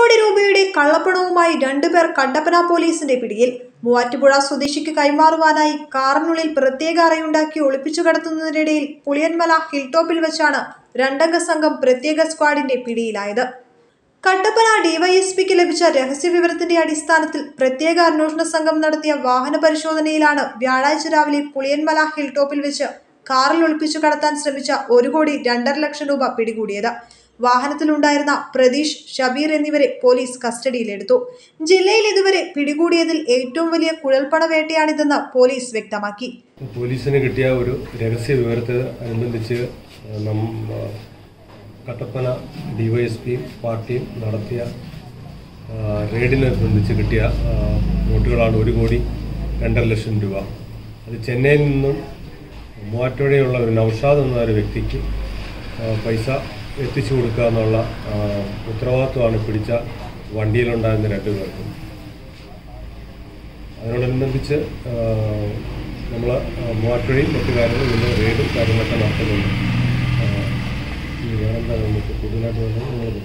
കോടി രൂപയുടെ കള്ളപ്പണവുമായി രണ്ടുപേർ കട്ടപ്പന പോലീസിന്റെ പിടിയിൽ. മൂവാറ്റുപുഴ സ്വദേശിക്ക് കൈമാറുവാനായി കാറിനുള്ളിൽ പ്രത്യേക അറയുണ്ടാക്കി ഒളിപ്പിച്ചു കടത്തുന്നതിനിടയിൽ പുളിയൻമല ഹിൽ ടോപ്പിൽ വെച്ചാണ് രണ്ടംഗ സംഘം പ്രത്യേക സ്ക്വാഡിന്റെ പിടിയിലായത്. കട്ടപ്പന ഡിവൈഎസ്പിക്ക് ലഭിച്ച രഹസ്യവിവരത്തിന്റെ അടിസ്ഥാനത്തിൽ പ്രത്യേക അന്വേഷണ സംഘം നടത്തിയ വാഹന പരിശോധനയിലാണ് വ്യാഴാഴ്ച രാവിലെ പുളിയൻമല ഹിൽ ടോപ്പിൽ വെച്ച് കാറിൽ ഒളിപ്പിച്ചു കടത്താൻ ശ്രമിച്ച 1,02,00,000 രൂപ പിടികൂടിയത്. വാഹനത്തിലുണ്ടായിരുന്ന പ്രതീഷ്, ഷബീർ എന്നിവരെ പോലീസ് കസ്റ്റഡിയിലെടുത്തു. ജില്ലയിൽ ഇതുവരെ പിടികൂടിയതിൽ ഏറ്റവും വലിയ കുഴൽപ്പണ വേട്ടയാണിതെന്ന് പോലീസ് വ്യക്തമാക്കി. പോലീസിന് കിട്ടിയ ഒരു രഹസ്യ വിവരത്തെ അനുബന്ധിച്ച് കട്ടപ്പന ഡിവൈഎസ്പി പാർട്ടിയും നടത്തിയ റെയ്ഡിനനുബന്ധിച്ച് കിട്ടിയ നോട്ടുകളാണ് 1,02,00,000 രൂപ. അത് ചെന്നൈയിൽ നിന്നും മൂവാറ്റുപുഴയുള്ള ഒരു നൗഷാദ് എന്ന ഒരു വ്യക്തിക്ക് പൈസ എത്തിച്ചു കൊടുക്കുക എന്നുള്ള ഉത്തരവാദിത്വമാണ് പിടിച്ച വണ്ടിയിലുണ്ടായിരുന്ന 2 പേർക്കും. അതിനോടനുബന്ധിച്ച് നമ്മൾ മൂവാറ്റുപുഴയും മറ്റു കാര്യങ്ങളും ഇതിൻ്റെ റെയ്ഡും കാര്യങ്ങളൊക്കെ നടത്തുന്നുണ്ട്. വേറെന്താ നമുക്ക് കൂടുതലായിട്ട്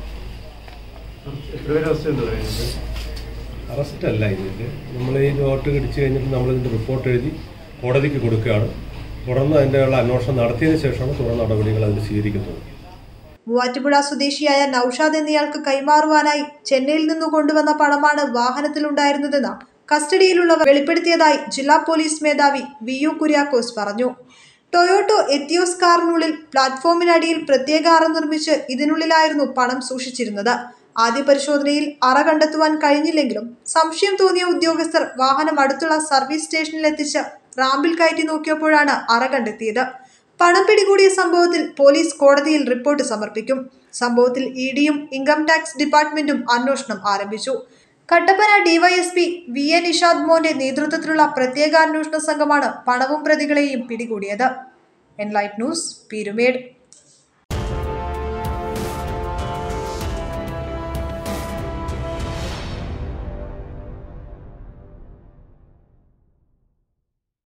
അറസ്റ്റല്ല ഇതിൻ്റെ. നമ്മൾ ഈ നോട്ട് കിടിച്ചു കഴിഞ്ഞിട്ട് നമ്മളിതിൻ്റെ റിപ്പോർട്ട് എഴുതി കോടതിക്ക് കൊടുക്കുകയാണ്. തുടർന്ന് അതിൻ്റെയുള്ള അന്വേഷണം നടത്തിയതിനു ശേഷമാണ് തുടർ നടപടികൾ അതിൽ സ്വീകരിക്കുന്നത്. മൂവാറ്റുപുഴ സ്വദേശിയായ നൌഷാദ് എന്നയാൾക്ക് കൈമാറുവാനായി ചെന്നൈയിൽ നിന്ന് കൊണ്ടുവന്ന പണമാണ് വാഹനത്തിലുണ്ടായിരുന്നതെന്ന് കസ്റ്റഡിയിലുള്ളവർ വെളിപ്പെടുത്തിയതായി ജില്ലാ പോലീസ് മേധാവി VU കുര്യാക്കോസ് പറഞ്ഞു. ടൊയോട്ടോ എത്തിയോസ് കാറിനുള്ളിൽ പ്ലാറ്റ്ഫോമിനടിയിൽ പ്രത്യേക അറ നിർമ്മിച്ച് ഇതിനുള്ളിലായിരുന്നു പണം സൂക്ഷിച്ചിരുന്നത്. ആദ്യ പരിശോധനയിൽ അറ കണ്ടെത്തുവാൻ കഴിഞ്ഞില്ലെങ്കിലും സംശയം തോന്നിയ ഉദ്യോഗസ്ഥർ വാഹനം അടുത്തുള്ള സർവീസ് സ്റ്റേഷനിലെത്തിച്ച് റാമ്പിൽ കയറ്റി നോക്കിയപ്പോഴാണ് അറ കണ്ടെത്തിയത്. പണം പിടികൂടിയ സംഭവത്തിൽ പോലീസ് കോടതിയിൽ റിപ്പോർട്ട് സമർപ്പിക്കും. സംഭവത്തിൽ EDയും ഇൻകം ടാക്സ് ഡിപ്പാർട്ട്മെന്റും അന്വേഷണം ആരംഭിച്ചു. കട്ടപ്പന ഡിവൈഎസ്പി VA നിഷാദ് മോന്റെ നേതൃത്വത്തിലുള്ള പ്രത്യേക അന്വേഷണ സംഘമാണ് പണവും പ്രതികളെയും പിടികൂടിയത്. Enlight News, Peermade.